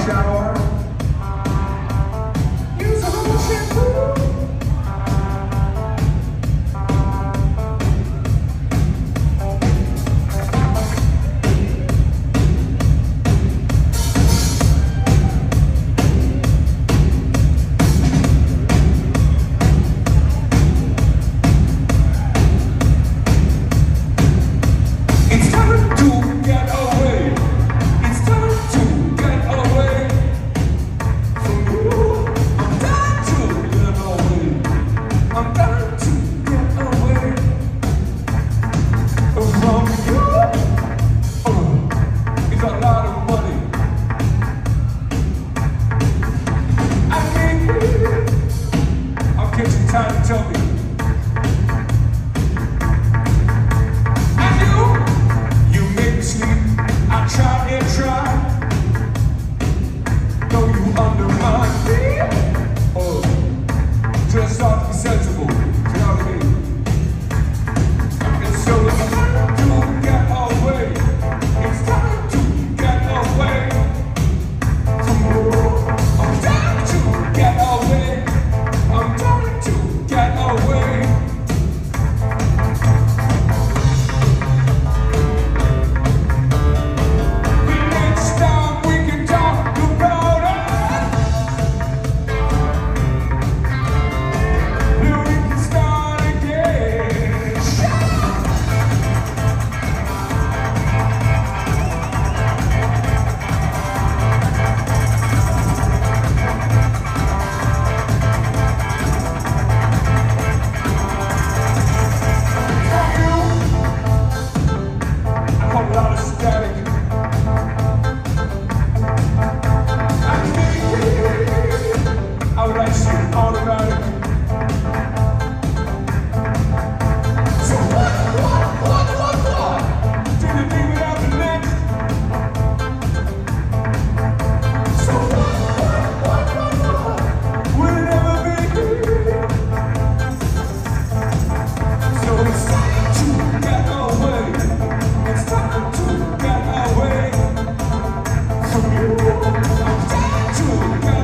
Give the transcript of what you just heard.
shower. Use a little shampoo. Time to tell me. And you make me sleep. I try and try. Though you undermine me. Oh, till I start to be sensible. You know what I mean? And so it's time to get away. It's time to get away from you. I'm time to get away. I'm time to get away. Next time we can talk about it. Then we can start again. A lot of static. I would like to see it automatic. So what? Did it be without the next? So what? Will it ever be? So it's time to get away. It's time to get away from you. I'm time to get